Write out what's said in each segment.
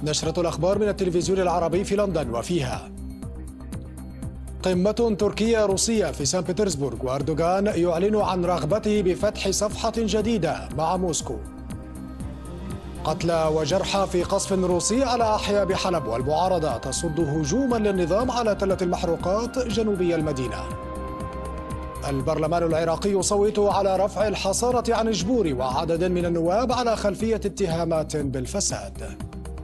نشرة الأخبار من التلفزيون العربي في لندن، وفيها: قمة تركية روسية في سان بطرسبورغ، وأردوغان يعلن عن رغبته بفتح صفحة جديدة مع موسكو. قتلى وجرحى في قصف روسي على أحياء بحلب، والمعارضة تصد هجوما للنظام على تلة المحروقات جنوبي المدينة. البرلمان العراقي يصوت على رفع الحصانة عن جبوري وعدد من النواب على خلفية اتهامات بالفساد.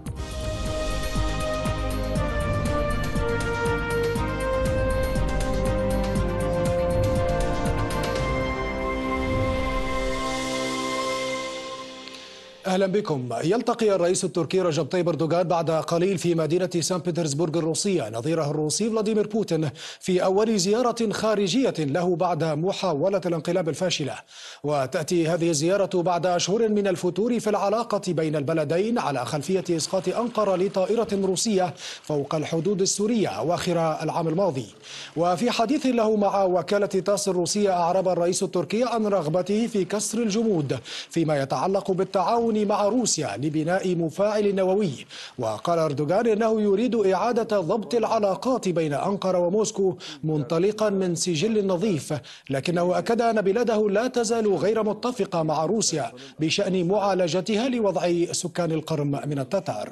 أهلا بكم. يلتقي الرئيس التركي رجب طيب أردوغان بعد قليل في مدينة سان بطرسبورغ الروسية نظيره الروسي فلاديمير بوتين في أول زيارة خارجية له بعد محاولة الانقلاب الفاشلة. وتأتي هذه الزيارة بعد أشهر من الفتور في العلاقة بين البلدين على خلفية إسقاط أنقرة لطائرة روسية فوق الحدود السورية أواخر العام الماضي. وفي حديث له مع وكالة تاس الروسية أعرب الرئيس التركي عن رغبته في كسر الجمود فيما يتعلق بالتعاون مع روسيا لبناء مفاعل نووي. وقال أردوغان إنه يريد إعادة ضبط العلاقات بين أنقرة وموسكو منطلقا من سجل نظيف، لكنه أكد أن بلاده لا تزال غير متفقة مع روسيا بشأن معالجتها لوضع سكان القرم من التتار.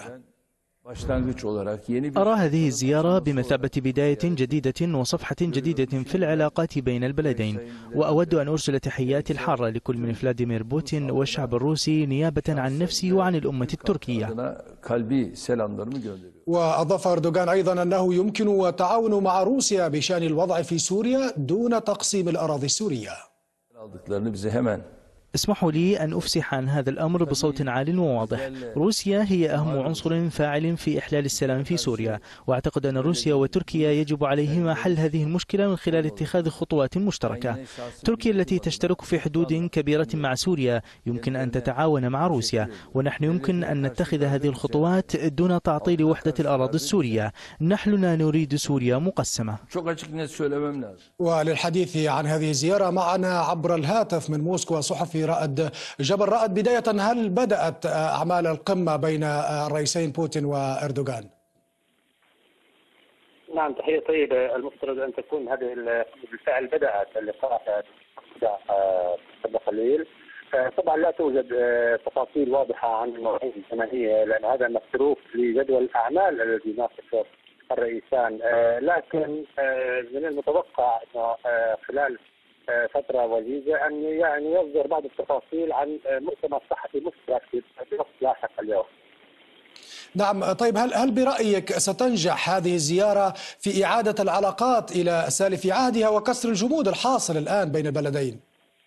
أرى هذه الزيارة بمثابة بداية جديدة وصفحة جديدة في العلاقات بين البلدين، وأود أن أرسل تحياتي الحارة لكل من فلاديمير بوتين والشعب الروسي نيابة عن نفسي وعن الأمة التركية. وأضاف أردوغان أيضا أنه يمكن التعاون مع روسيا بشأن الوضع في سوريا دون تقسيم الأراضي السورية. اسمحوا لي أن أفسح عن هذا الأمر بصوت عال وواضح. روسيا هي أهم عنصر فاعل في إحلال السلام في سوريا، وأعتقد أن روسيا وتركيا يجب عليهما حل هذه المشكلة من خلال اتخاذ خطوات مشتركة. تركيا التي تشترك في حدود كبيرة مع سوريا يمكن أن تتعاون مع روسيا، ونحن يمكن أن نتخذ هذه الخطوات دون تعطيل وحدة الأراضي السورية. نحن لا نريد سوريا مقسمة. وللحديث عن هذه الزيارة معنا عبر الهاتف من موسكو صحفي رائد جبل. رائد، بداية هل بدأت أعمال القمة بين الرئيسين بوتين وأردوغان؟ نعم، تحية طيبة. المفترض أن تكون هذه بالفعل بدأت اللقاء قبل قليل. طبعا لا توجد تفاصيل واضحة عن المواعيد الزمنية لأن هذا متروك لجدول الأعمال الذي يناقشه الرئيسان، لكن من المتوقع أنه خلال فترة وجيزة أن يعني يصدر بعض التفاصيل عن مؤتمر صحفي مشترك في وقت لاحق اليوم. نعم، طيب هل برأيك ستنجح هذه الزيارة في إعادة العلاقات إلى سالف عهدها وكسر الجمود الحاصل الآن بين البلدين؟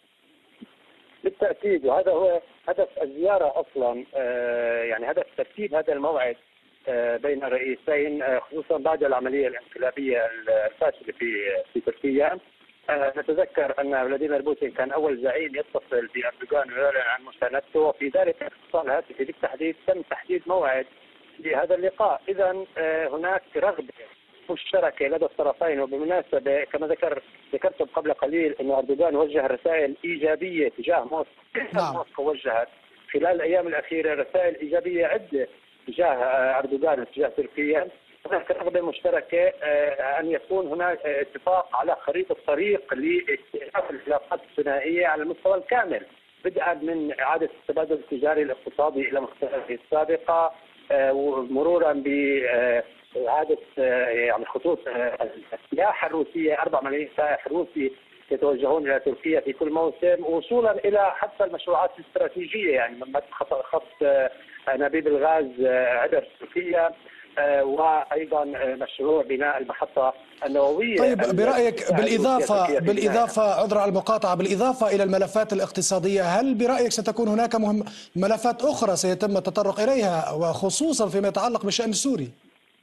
بالتأكيد، وهذا هو هدف الزيارة أصلا. يعني هدف ترتيب هذا الموعد بين الرئيسين خصوصا بعد العملية الانقلابية الفاشلة في تركيا. نتذكر أن فلاديمير بوتين كان أول زعيم يتصل بأردوغان ويعلن عن مساندته، وفي ذلك الاتصال الهاتفي بالتحديد تم تحديد موعد لهذا اللقاء. إذا هناك رغبة مشتركة لدى الطرفين. وبالمناسبة كما ذكرتم قبل قليل أن أردوغان وجه رسائل إيجابية تجاه موسكو. موسكو وجهت خلال الأيام الأخيرة رسائل إيجابية عدة تجاه أردوغان وتجاه تركيا. هناك رغبة مشتركة أن يكون هناك اتفاق على خريطة طريق لاستئناف العلاقات الثنائية على المستوى الكامل، بدءا من إعادة التبادل التجاري الاقتصادي إلى مستواه السابقة، ومرورا بإعادة يعني خطوط السياحة الروسية. 4 ملايين سائح روسي يتوجهون إلى تركيا في كل موسم، وصولا إلى حتى المشروعات الاستراتيجية، يعني خط أنابيب الغاز عبر تركيا، وأيضا مشروع بناء المحطة النووية. طيب برأيك بالإضافة عذرا على المقاطعة، بالإضافة إلى الملفات الاقتصادية، هل برأيك ستكون هناك ملفات أخرى سيتم التطرق إليها وخصوصا فيما يتعلق بالشأن السوري؟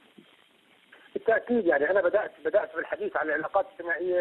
بالتأكيد، يعني أنا بدأت بالحديث عن العلاقات الثنائية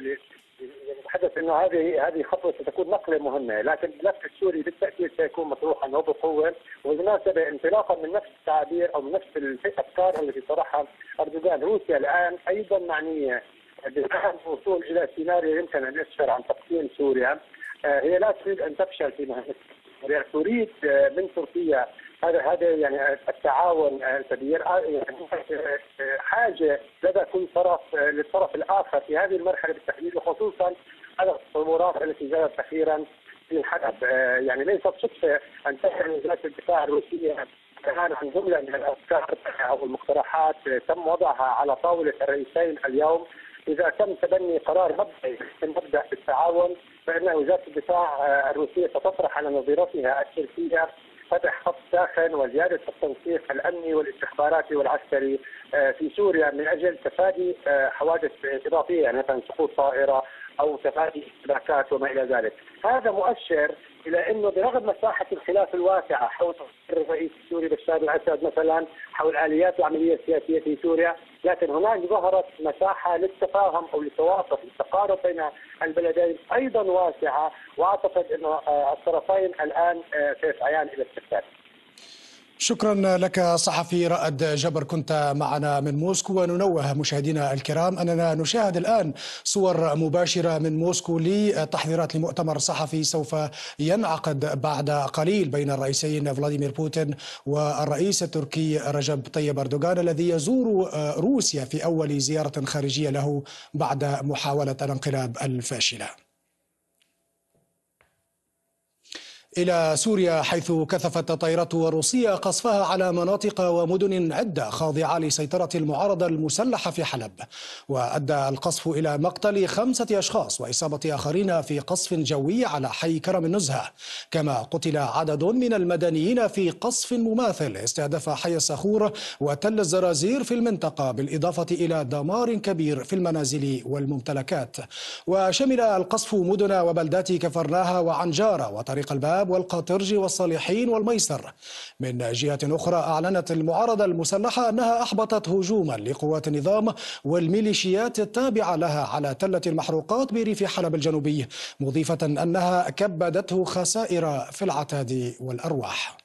نتحدث انه هذه خطوه ستكون نقله مهمه، لكن الملف السوري بالتاكيد سيكون مطروحا وبقوه. وبالمناسبه انطلاقا من نفس التعابير او من نفس الافكار التي طرحها اردوغان، روسيا الان ايضا معنيه بفهم الوصول الى سيناريو يمكن ان يسفر عن تقسيم سوريا. هي لا تريد ان تفشل في مهمتها تريد من تركيا هذا يعني التعاون الكبير، يعني حاجه لدى كل طرف للطرف الاخر في هذه المرحله بالتحديد، وخصوصا على التطورات التي جرت اخيرا في حلب. يعني ليست صدفه ان تحمل وزاره الدفاع الروسيه الان عن جمله من الافكار او المقترحات تم وضعها على طاوله الرئيسين اليوم. اذا تم تبني قرار مبدئي مبدا بالتعاون، فان وزاره الدفاع الروسيه ستطرح على نظيرتها التركيه فتح خط ساخن وزياده التنسيق الامني والاستخباراتي والعسكري في سوريا من اجل تفادي حوادث اضافيه، يعني مثلا سقوط طائره او تفادي اشتباكات وما الى ذلك. هذا مؤشر الى انه برغم مساحه الخلاف الواسعه حول الرئيس السوري بشار الاسد مثلا، حول اليات العمليه السياسيه في سوريا، لكن هناك ظهرت مساحه للتفاهم او للتوافق للتقارب بين البلدين ايضا واسعه، واعتقد انه الطرفين الان سيسعيان الى استكشاف. شكرا لك صحفي رائد جبر، كنت معنا من موسكو. وننوه مشاهدينا الكرام أننا نشاهد الآن صور مباشرة من موسكو لتحضيرات لمؤتمر صحفي سوف ينعقد بعد قليل بين الرئيسين فلاديمير بوتين والرئيس التركي رجب طيب أردوغان، الذي يزور روسيا في أول زيارة خارجية له بعد محاولة الانقلاب الفاشلة. إلى سوريا، حيث كثفت الطائرات الروسية قصفها على مناطق ومدن عدة خاضعة لسيطرة المعارضة المسلحة في حلب، وأدى القصف إلى مقتل 5 أشخاص وإصابة آخرين في قصف جوي على حي كرم النزهة، كما قتل عدد من المدنيين في قصف مماثل استهدف حي الصخور وتل الزرازير في المنطقة، بالإضافة إلى دمار كبير في المنازل والممتلكات. وشمل القصف مدن وبلدات كفرناها وعنجارة وطريق الباب والقاطرج والصالحين والميسر. من جهة أخرى، أعلنت المعارضة المسلحة أنها أحبطت هجوما لقوات النظام والميليشيات التابعة لها على تلة المحروقات بريف حلب الجنوبي، مضيفة أنها كبدته خسائر في العتاد والأرواح.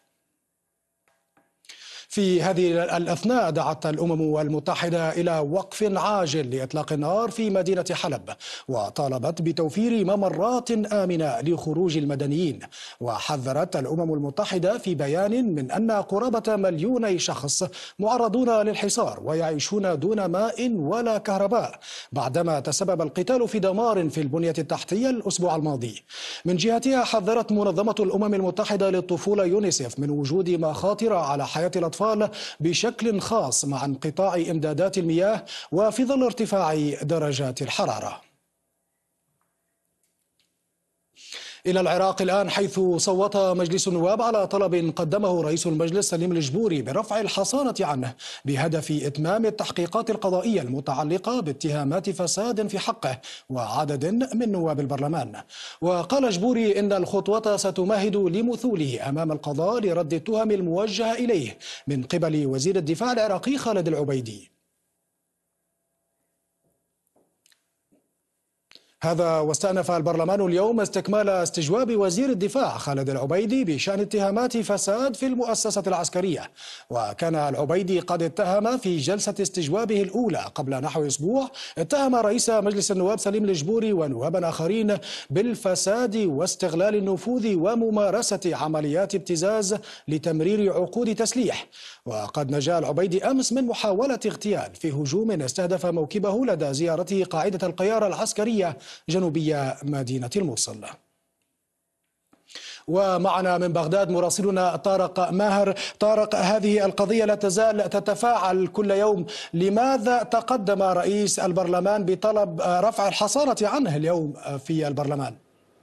في هذه الأثناء دعت الأمم المتحدة إلى وقف عاجل لإطلاق النار في مدينة حلب، وطالبت بتوفير ممرات آمنة لخروج المدنيين. وحذرت الأمم المتحدة في بيان من أن قرابة 2,000,000 شخص معرضون للحصار ويعيشون دون ماء ولا كهرباء، بعدما تسبب القتال في دمار في البنية التحتية الأسبوع الماضي. من جهتها، حذرت منظمة الأمم المتحدة للطفولة يونيسيف من وجود مخاطر على حياة الأطفال بشكل خاص مع انقطاع إمدادات المياه وفي ظل ارتفاع درجات الحرارة. إلى العراق الآن، حيث صوت مجلس النواب على طلب قدمه رئيس المجلس سليم الجبوري برفع الحصانة عنه بهدف إتمام التحقيقات القضائية المتعلقة باتهامات فساد في حقه وعدد من نواب البرلمان. وقال جبوري إن الخطوة ستمهد لمثوله أمام القضاء لرد التهم الموجهة إليه من قبل وزير الدفاع العراقي خالد العبيدي. هذا واستأنف البرلمان اليوم استكمال استجواب وزير الدفاع خالد العبيدي بشأن اتهامات فساد في المؤسسة العسكرية. وكان العبيدي قد اتهم في جلسة استجوابه الأولى قبل نحو أسبوع، اتهم رئيس مجلس النواب سليم الجبوري ونوابا آخرين بالفساد واستغلال النفوذ وممارسة عمليات ابتزاز لتمرير عقود تسليح. وقد نجا العبيدي أمس من محاولة اغتيال في هجوم استهدف موكبه لدى زيارته قاعدة القيارة العسكرية جنوبية مدينة الموصل. ومعنا من بغداد مراسلنا طارق ماهر. طارق، هذه القضية لا تزال تتفاعل كل يوم، لماذا تقدم رئيس البرلمان بطلب رفع الحصانة عنه اليوم في البرلمان؟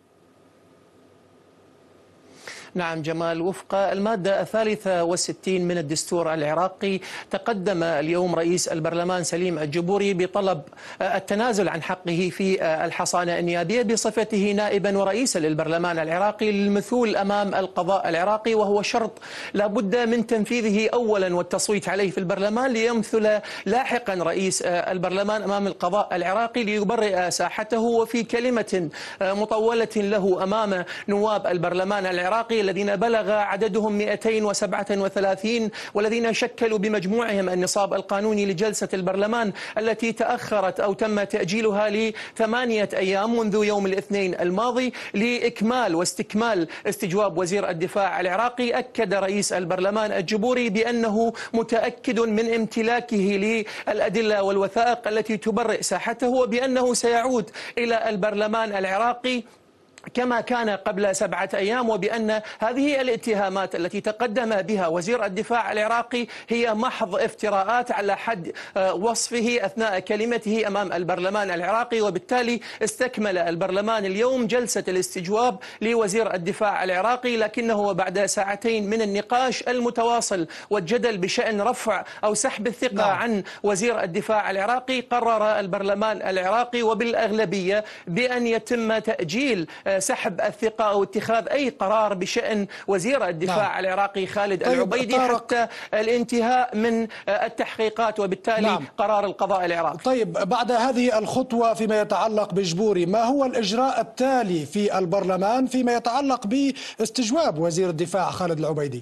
نعم جمال، وفق المادة 63 من الدستور العراقي تقدم اليوم رئيس البرلمان سليم الجبوري بطلب التنازل عن حقه في الحصانة النيابية بصفته نائبا ورئيسا للبرلمان العراقي للمثول أمام القضاء العراقي، وهو شرط لابد من تنفيذه أولا والتصويت عليه في البرلمان ليمثل لاحقا رئيس البرلمان أمام القضاء العراقي ليبرئ ساحته. وفي كلمة مطولة له أمام نواب البرلمان العراقي العراقي الذين بلغ عددهم 237 والذين شكلوا بمجموعهم النصاب القانوني لجلسة البرلمان التي تأخرت أو تم تأجيلها ل8 أيام منذ يوم الاثنين الماضي لإكمال واستكمال استجواب وزير الدفاع العراقي. أكد رئيس البرلمان الجبوري بأنه متأكد من امتلاكه للأدلة والوثائق التي تبرئ ساحته، وبأنه سيعود إلى البرلمان العراقي كما كان قبل 7 أيام، وبأن هذه الاتهامات التي تقدم بها وزير الدفاع العراقي هي محض افتراءات على حد وصفه أثناء كلمته أمام البرلمان العراقي. وبالتالي استكمل البرلمان اليوم جلسة الاستجواب لوزير الدفاع العراقي، لكنه بعد ساعتين من النقاش المتواصل والجدل بشأن رفع أو سحب الثقة عن وزير الدفاع العراقي، قرر البرلمان العراقي وبالأغلبية بأن يتم تأجيل سحب الثقة أو اتخاذ أي قرار بشأن وزير الدفاع العراقي خالد العبيدي حتى الانتهاء من التحقيقات، وبالتالي قرار القضاء العراقي. طيب، بعد هذه الخطوة فيما يتعلق بجبوري، ما هو الإجراء التالي في البرلمان فيما يتعلق باستجواب وزير الدفاع خالد العبيدي؟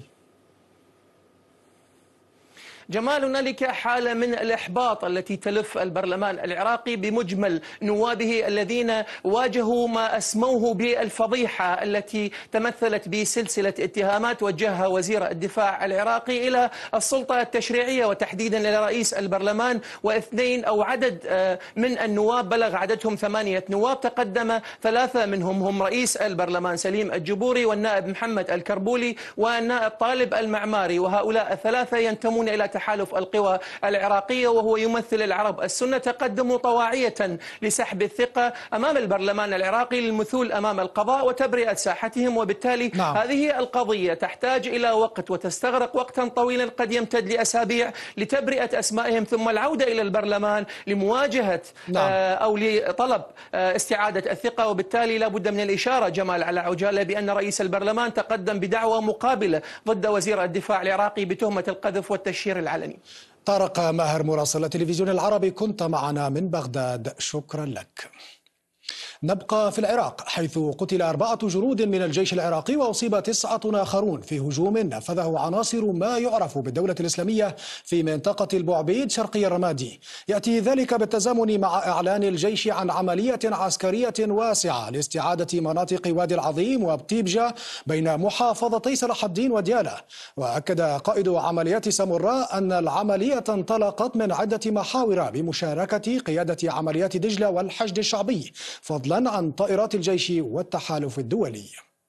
جمال، هنالك حالة من الإحباط التي تلف البرلمان العراقي بمجمل نوابه الذين واجهوا ما أسموه بالفضيحة التي تمثلت بسلسلة اتهامات وجهها وزير الدفاع العراقي إلى السلطة التشريعية وتحديدا إلى رئيس البرلمان واثنين أو عدد من النواب بلغ عددهم 8 نواب. تقدم 3 منهم هم رئيس البرلمان سليم الجبوري والنائب محمد الكربولي والنائب طالب المعماري، وهؤلاء ال3 ينتمون إلى تحالف القوى العراقية وهو يمثل العرب السنة. تقدموا طواعية لسحب الثقة أمام البرلمان العراقي للمثول أمام القضاء وتبرئة ساحتهم، وبالتالي هذه القضية تحتاج إلى وقت وتستغرق وقتا طويلا قد يمتد لأسابيع لتبرئة أسمائهم ثم العودة إلى البرلمان لمواجهة أو لطلب استعادة الثقة. وبالتالي لا بد من الإشارة جمال على عجالة بأن رئيس البرلمان تقدم بدعوى مقابلة ضد وزير الدفاع العراقي بتهمة القذف والتشهير العلني. طارق ماهر مراسل التلفزيون العربي، كنت معنا من بغداد، شكرا لك. نبقى في العراق حيث قتل 4 جنود من الجيش العراقي وأصيب 9 آخرون في هجوم نفذه عناصر ما يعرف بالدولة الإسلامية في منطقة البعبيد شرقي الرمادي. يأتي ذلك بالتزامن مع إعلان الجيش عن عملية عسكرية واسعة لاستعادة مناطق وادي العظيم وبطيبجة بين محافظتي صلاح الدين وديالى. وأكد قائد عمليات سامراء أن العملية انطلقت من عدة محاور بمشاركة قيادة عمليات دجلة والحشد الشعبي فضلا عن طائرات الجيش والتحالف الدولي.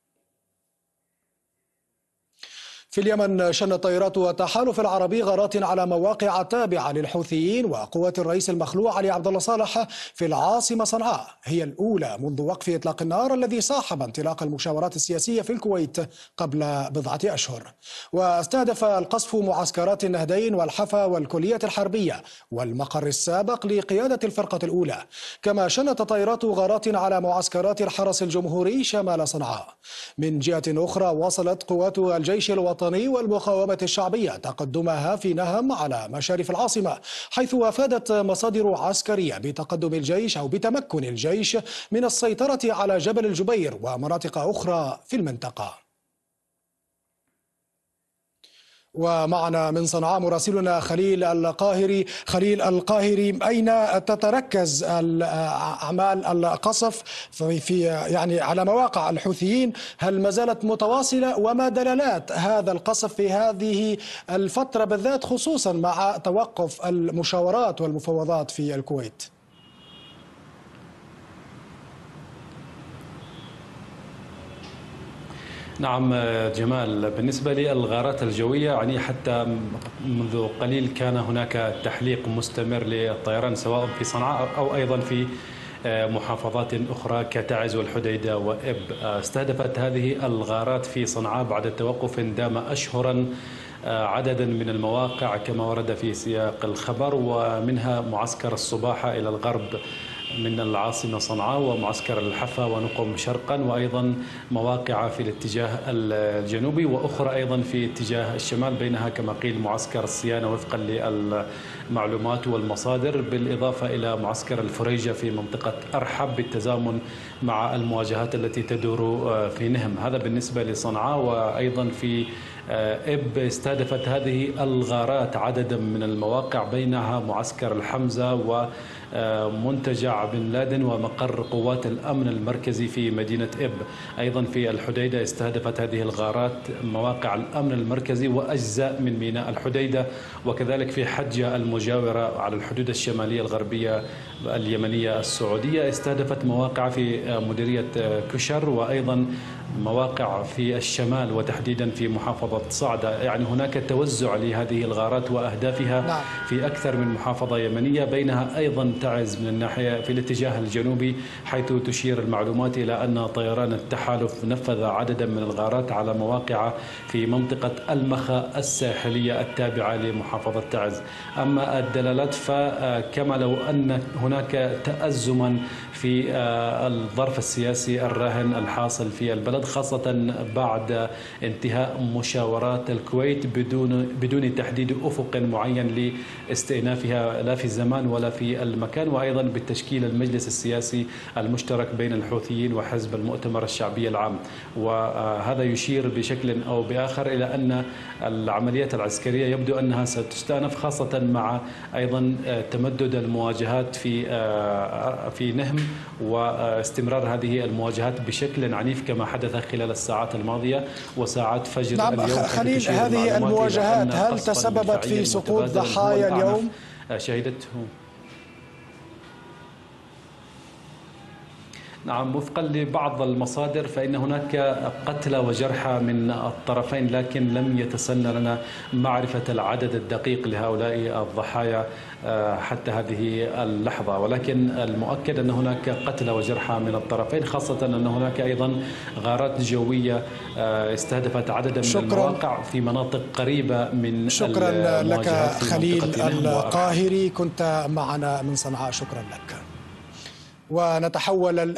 في اليمن شن الطائرات والتحالف العربي غارات على مواقع تابعة للحوثيين وقوات الرئيس المخلوع علي عبد الله صالح في العاصمة صنعاء، هي الأولى منذ وقف إطلاق النار الذي صاحب انطلاق المشاورات السياسية في الكويت قبل بضعة أشهر. واستهدف القصف معسكرات النهدين والحفا والكلية الحربية والمقر السابق لقيادة الفرقة الأولى. كما شنت الطائرات غارات على معسكرات الحرس الجمهوري شمال صنعاء. من جهة أخرى واصلت قوات الجيش الوطني والمقاومة الشعبية تقدمها في نهم على مشارف العاصمة، حيث أفادت مصادر عسكرية بتقدم الجيش أو بتمكن الجيش من السيطرة على جبل الجبير ومناطق أخرى في المنطقة. ومعنا من صنعاء مراسلنا خليل القاهري. خليل القاهري، أين تتركز أعمال القصف في يعني على مواقع الحوثيين؟ هل ما زالت متواصلة؟ وما دلالات هذا القصف في هذه الفترة بالذات، خصوصا مع توقف المشاورات والمفاوضات في الكويت؟ نعم جمال، بالنسبة للغارات الجوية يعني حتى منذ قليل كان هناك تحليق مستمر للطيران سواء في صنعاء أو أيضا في محافظات أخرى كتعز والحديدة وإب. استهدفت هذه الغارات في صنعاء بعد توقف دام أشهرا عددا من المواقع كما ورد في سياق الخبر، ومنها معسكر الصباحة إلى الغرب من العاصمة صنعاء ومعسكر الحفا ونقم شرقا، وأيضا مواقع في الاتجاه الجنوبي وأخرى أيضا في اتجاه الشمال، بينها كما قيل معسكر الصيانة وفقا للمعلومات والمصادر، بالإضافة إلى معسكر الفريجة في منطقة أرحب بالتزامن مع المواجهات التي تدور في نهم. هذا بالنسبة لصنعاء. وأيضا في إب استهدفت هذه الغارات عددا من المواقع، بينها معسكر الحمزة ومنتجع بن لادن ومقر قوات الأمن المركزي في مدينة إب. أيضا في الحديدة استهدفت هذه الغارات مواقع الأمن المركزي وأجزاء من ميناء الحديدة، وكذلك في حجة المجاورة على الحدود الشمالية الغربية اليمنية السعودية استهدفت مواقع في مديرية كشر، وأيضا مواقع في الشمال وتحديدا في محافظة صعدة. يعني هناك توزع لهذه الغارات وأهدافها في أكثر من محافظة يمنية، بينها أيضا تعز من الناحية في الاتجاه الجنوبي، حيث تشير المعلومات إلى أن طيران التحالف نفذ عددا من الغارات على مواقع في منطقة المخا الساحلية التابعة لمحافظة تعز. أما الدلالات فكما لو أن هناك تأزما في الظرف السياسي الراهن الحاصل في البلد، خاصة بعد انتهاء مشاورات الكويت بدون تحديد أفق معين لاستئنافها لا في الزمان ولا في المكان، وأيضا بالتشكيل المجلس السياسي المشترك بين الحوثيين وحزب المؤتمر الشعبي العام. وهذا يشير بشكل أو بآخر إلى أن العمليات العسكرية يبدو أنها ستستأنف، خاصة مع أيضا تمدد المواجهات في نهم واستمرار هذه المواجهات بشكل عنيف كما حدث خلال الساعات الماضية وساعات فجر اليوم. خليل، هذه المواجهات هل تسببت في سقوط ضحايا اليوم؟ شهدته نعم، وفقا لبعض المصادر فإن هناك قتلى وجرحى من الطرفين، لكن لم يتسنى لنا معرفة العدد الدقيق لهؤلاء الضحايا حتى هذه اللحظة، ولكن المؤكد أن هناك قتلى وجرحى من الطرفين، خاصة أن هناك أيضا غارات جوية استهدفت عددا من المواقع في مناطق قريبة من شكرا لك خليل القاهري، كنت معنا من صنعاء. شكرا لك. ونتحول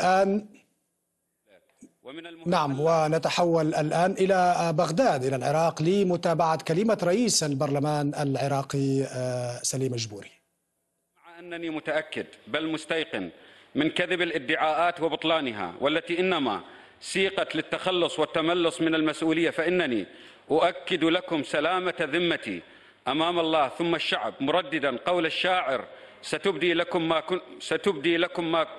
الآن إلى بغداد، إلى العراق، لمتابعة كلمة رئيس البرلمان العراقي سليم الجبوري. مع أنني متأكد بل مستيقن من كذب الادعاءات وبطلانها، والتي إنما سيقت للتخلص والتملص من المسؤولية، فإنني أؤكد لكم سلامة ذمتي أمام الله ثم الشعب، مرددا قول الشاعر: ستبدي لكم ما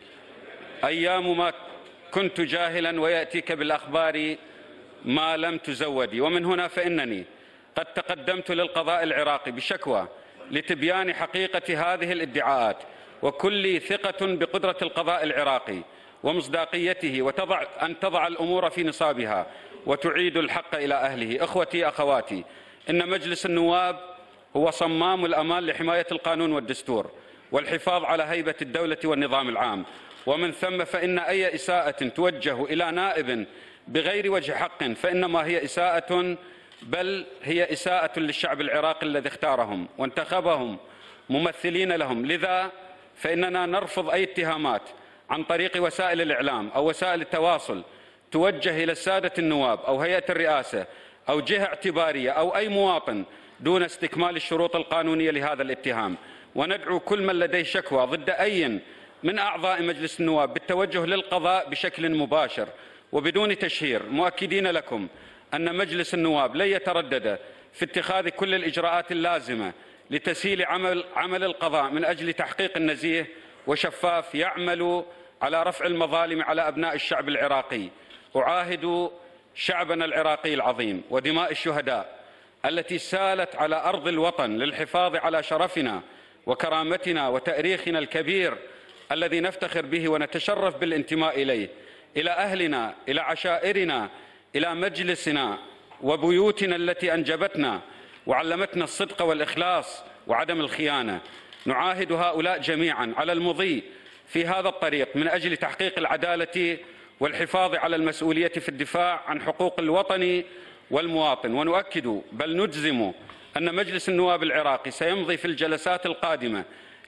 أيام ما كنت جاهلا ويأتيك بالأخبار ما لم تزودي. ومن هنا فإنني قد تقدمت للقضاء العراقي بشكوى لتبيان حقيقة هذه الادعاءات، وكل ثقة بقدرة القضاء العراقي ومصداقيته، أن تضع الأمور في نصابها وتعيد الحق إلى أهله. أخوتي أخواتي، إن مجلس النواب هو صمام الأمان لحماية القانون والدستور والحفاظ على هيبة الدولة والنظام العام، ومن ثم فإن أي إساءة توجه إلى نائب بغير وجه حق فإنما هي إساءة، بل هي إساءة للشعب العراقي الذي اختارهم وانتخبهم ممثلين لهم. لذا فإننا نرفض أي اتهامات عن طريق وسائل الإعلام أو وسائل التواصل توجه إلى السادة النواب أو هيئة الرئاسة أو جهة اعتبارية أو أي مواطن دون استكمال الشروط القانونية لهذا الاتهام. وندعو كل من لديه شكوى ضد أي من أعضاء مجلس النواب بالتوجه للقضاء بشكل مباشر وبدون تشهير، مؤكدين لكم أن مجلس النواب لن يتردد في اتخاذ كل الإجراءات اللازمة لتسهيل عمل القضاء من أجل تحقيق نزيه وشفاف يعمل على رفع المظالم على أبناء الشعب العراقي. أعاهد شعبنا العراقي العظيم ودماء الشهداء التي سالت على أرض الوطن للحفاظ على شرفنا وكرامتنا وتاريخنا الكبير الذي نفتخر به ونتشرف بالانتماء إليه، إلى أهلنا، إلى عشائرنا، إلى مجلسنا وبيوتنا التي أنجبتنا وعلمتنا الصدق والإخلاص وعدم الخيانة. نعاهد هؤلاء جميعا على المضي في هذا الطريق من أجل تحقيق العدالة والحفاظ على المسؤولية في الدفاع عن حقوق الوطن والمواطن. ونؤكد بل نجزم أن مجلس النواب العراقي سيمضي في الجلسات القادمة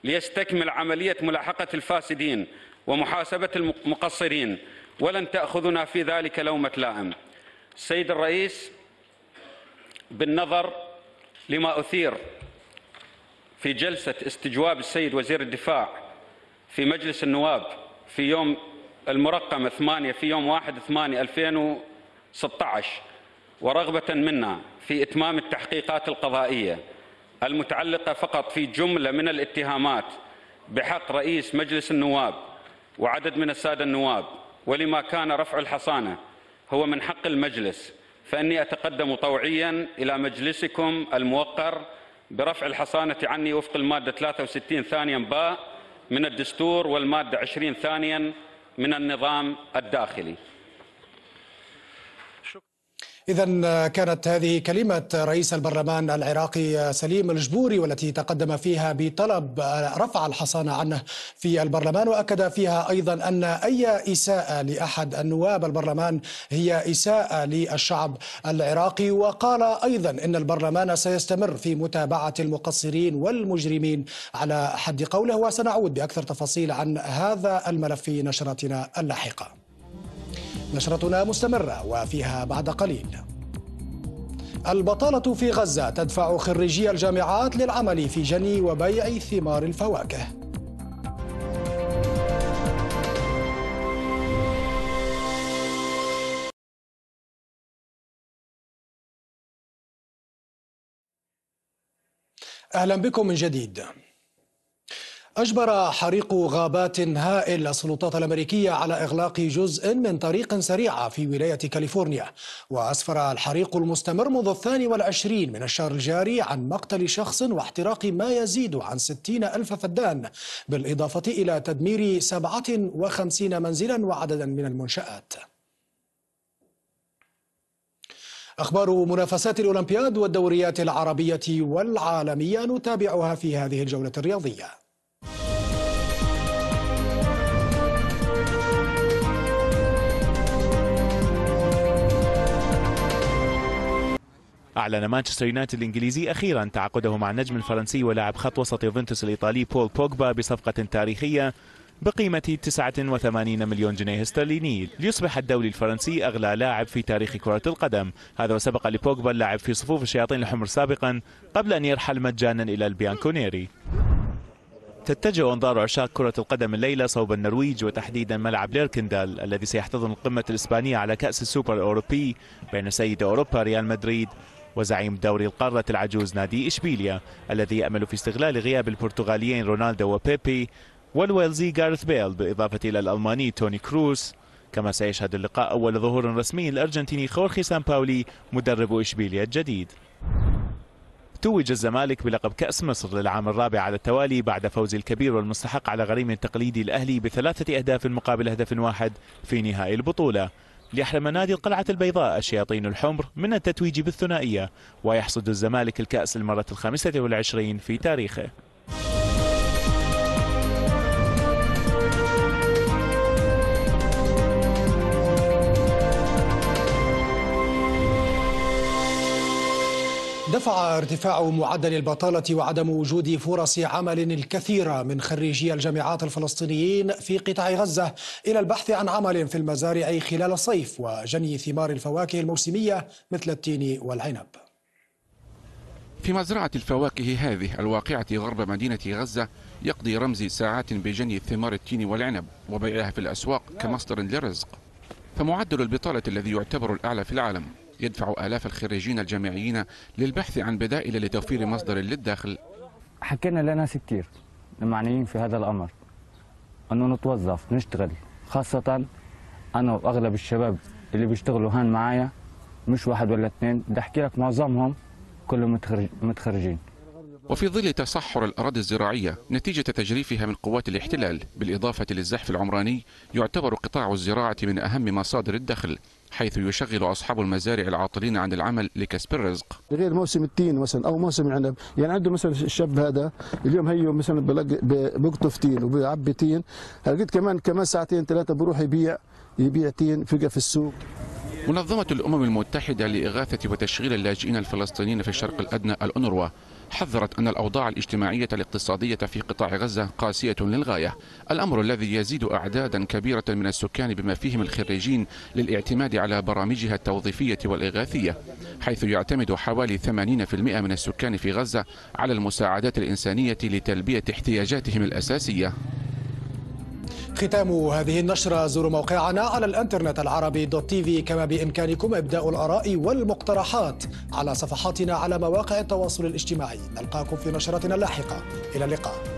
ليستكمل عملية ملاحقة الفاسدين ومحاسبة المقصرين، ولن تأخذنا في ذلك لومة لائم. السيد الرئيس، بالنظر لما أثير في جلسة استجواب السيد وزير الدفاع في مجلس النواب في يوم المرقم 8 في يوم 1/8/2016، ورغبة منا في إتمام التحقيقات القضائية المتعلقة فقط في جملة من الاتهامات بحق رئيس مجلس النواب وعدد من السادة النواب، ولما كان رفع الحصانة هو من حق المجلس، فإني أتقدم طوعيا إلى مجلسكم الموقر برفع الحصانة عني وفق المادة 63 ثانيا باء من الدستور والمادة 20 ثانيا من النظام الداخلي. إذن كانت هذه كلمة رئيس البرلمان العراقي سليم الجبوري، والتي تقدم فيها بطلب رفع الحصانة عنه في البرلمان، وأكد فيها أيضا أن أي إساءة لأحد النواب البرلمان هي إساءة للشعب العراقي. وقال أيضا أن البرلمان سيستمر في متابعة المقصرين والمجرمين على حد قوله. وسنعود بأكثر تفاصيل عن هذا الملف في نشرتنا اللاحقة. نشرتنا مستمرة وفيها بعد قليل: البطالة في غزة تدفع خريجي الجامعات للعمل في جني وبيع ثمار الفواكه. أهلا بكم من جديد. أجبر حريق غابات هائل السلطات الأمريكية على إغلاق جزء من طريق سريعة في ولاية كاليفورنيا، وأسفر الحريق المستمر منذ 22 من الشهر الجاري عن مقتل شخص واحتراق ما يزيد عن 60,000 فدان، بالإضافة إلى تدمير 57 منزلا وعددا من المنشآت. أخبار منافسات الأولمبياد والدوريات العربية والعالمية نتابعها في هذه الجولة الرياضية. أعلن مانشستر يونايتد الإنجليزي أخيرا تعاقده مع النجم الفرنسي ولاعب خط وسط يوفنتوس الإيطالي بول بوجبا بصفقة تاريخية بقيمة 89 مليون جنيه استرليني، ليصبح الدولي الفرنسي أغلى لاعب في تاريخ كرة القدم. هذا وسبق لبوجبا اللعب في صفوف الشياطين الحمر سابقا قبل أن يرحل مجانا إلى البيانكونيري. تتجه أنظار عشاق كرة القدم الليلة صوب النرويج، وتحديدا ملعب ليركندال الذي سيحتضن القمة الإسبانية على كأس السوبر الأوروبي بين سيد أوروبا ريال مدريد وزعيم دوري القارة العجوز نادي إشبيليا، الذي يأمل في استغلال غياب البرتغاليين رونالدو وبيبي والويلزي غارث بيل، بالإضافة إلى الألماني توني كروس. كما سيشهد اللقاء أول ظهور رسمي الأرجنتيني خورخي سامباولي مدرب إشبيليا الجديد. توج الزمالك بلقب كأس مصر للعام الرابع على التوالي بعد فوز الكبير والمستحق على غريم التقليدي الأهلي ب3 أهداف مقابل هدف واحد في نهائي البطولة، ليحرم نادي القلعة البيضاء الشياطين الحمر من التتويج بالثنائية، ويحصد الزمالك الكأس للمرة 25 في تاريخه. دفع ارتفاع معدل البطالة وعدم وجود فرص عمل الكثير من خريجي الجامعات الفلسطينيين في قطاع غزة إلى البحث عن عمل في المزارع خلال الصيف وجني ثمار الفواكه الموسمية مثل التين والعنب. في مزرعة الفواكه هذه الواقعة غرب مدينة غزة يقضي رمزي ساعات بجني ثمار التين والعنب وبيعها في الأسواق كمصدر للرزق. فمعدل البطالة الذي يعتبر الأعلى في العالم يدفع آلاف الخريجين الجامعيين للبحث عن بدائل لتوفير مصدر للدخل. حكينا لناس كتير المعنيين في هذا الأمر أنه نتوظف نشتغل، خاصة أنا وأغلب الشباب اللي بيشتغلوا هان معايا، مش واحد ولا اثنين، بدي أحكي لك معظمهم كلهم متخرجين. وفي ظل تصحر الأراضي الزراعية نتيجة تجريفها من قوات الاحتلال بالإضافة للزحف العمراني، يعتبر قطاع الزراعة من أهم مصادر الدخل، حيث يشغل أصحاب المزارع العاطلين عن العمل لكسب الرزق. غير موسم التين مثلا أو موسم العنب، يعني عنده مثلا الشاب هذا اليوم هيو مثلا بقطف تين وبيعبي تين، لقيت كمان ساعتين ثلاثة بروح يبيع تين في السوق. منظمة الأمم المتحدة لإغاثة وتشغيل اللاجئين الفلسطينيين في الشرق الأدنى الأونروا حذرت أن الأوضاع الاجتماعية الاقتصادية في قطاع غزة قاسية للغاية، الأمر الذي يزيد أعدادا كبيرة من السكان بما فيهم الخريجين للاعتماد على برامجها التوظيفية والإغاثية، حيث يعتمد حوالي 80% من السكان في غزة على المساعدات الإنسانية لتلبية احتياجاتهم الأساسية. ختام هذه النشرة، زوروا موقعنا على الانترنت العربي.tv، كما بإمكانكم إبداء الآراء والمقترحات على صفحاتنا على مواقع التواصل الاجتماعي. نلقاكم في نشرتنا اللاحقة، إلى اللقاء.